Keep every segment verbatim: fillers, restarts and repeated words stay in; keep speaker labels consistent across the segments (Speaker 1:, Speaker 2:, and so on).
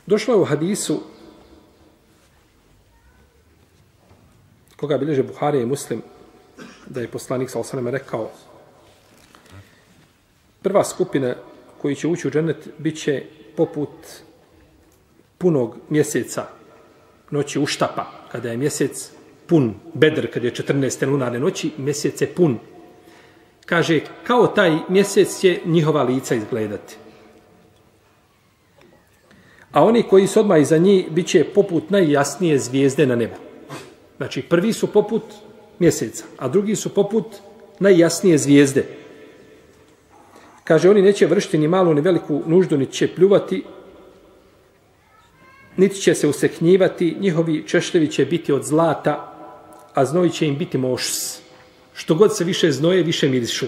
Speaker 1: Došlo je u hadisu koga bilježe Buharija i Muslim, da je poslanik sallallahu alejhi ve sellem rekao: prva skupina koji će ući u džennet bit će poput punog mjeseca, noći uštapa, kada je mjesec pun, Bedr, kada je četrnaeste lunarne noći, mjesec je pun. Kaže, kao taj mjesec će njihova lica izgledati. A oni koji su odmah iza njih bit će poput najjasnije zvijezde na nebu. Znači, prvi su poput mjeseca, a drugi su poput najjasnije zvijezde. Kaže, oni neće vršiti ni malu ni veliku nuždu, niti će pljuvati, niti će se useknjivati, njihovi češljevi će biti od zlata, a znoj će im biti mošs. Što god se više znoje, više mirišu.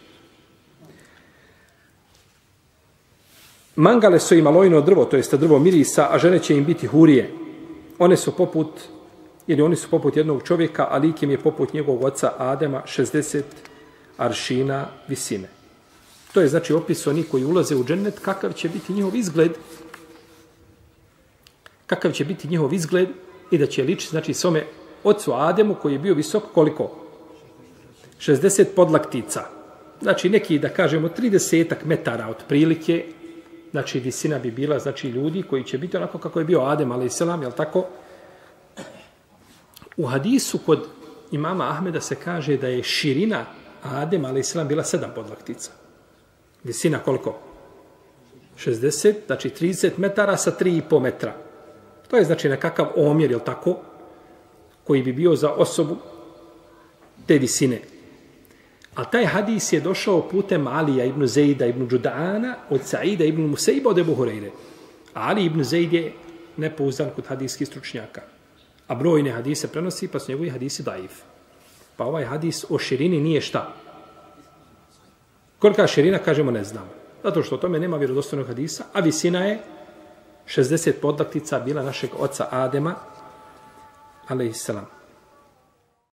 Speaker 1: Mangale su im alojno drvo, to jest drvo mirisa, a žene će im biti hurije. One su poput, ili oni su poput jednog čovjeka, a lik im je poput njegovog oca Adema, šezdeset aršina visine. To je znači opis oni koji ulaze u džennet, kakav će biti njihov izgled, kakav će biti njihov izgled i da će ličiti, znači, svome ocu Ademu koji je bio visok koliko? šezdeset podlaktica. Znači, neki, da kažemo, trideset metara otprilike, znači, visina bi bila, znači, ljudi koji će biti onako kako je bio Adem, alejselam, jel tako? U hadisu kod imama Ahmeda se kaže da je širina Adem, alejselam, bila sedam podlaktica. Visina koliko? šezdeset, znači trideset metara sa tri i po metra. To je znači nekakav omjer, jel tako, koji bi bio za osobu te visine. A taj hadis je došao putem Alija ibn Zejda ibn Đudana od Saida ibn Musejba od Ebu Hureyre. Ali ibn Zejd je nepouzdan kod hadijskih stručnjaka. A brojne hadise prenosi, pa su njegovi hadisi daif. Pa ovaj hadis o širini nije šta? Kolika širina, kažemo, ne znamo. Zato što o tome nema vjerodostojnog hadisa, a visina je šezdeset podlaktica bila našeg oca Adema, alejselam.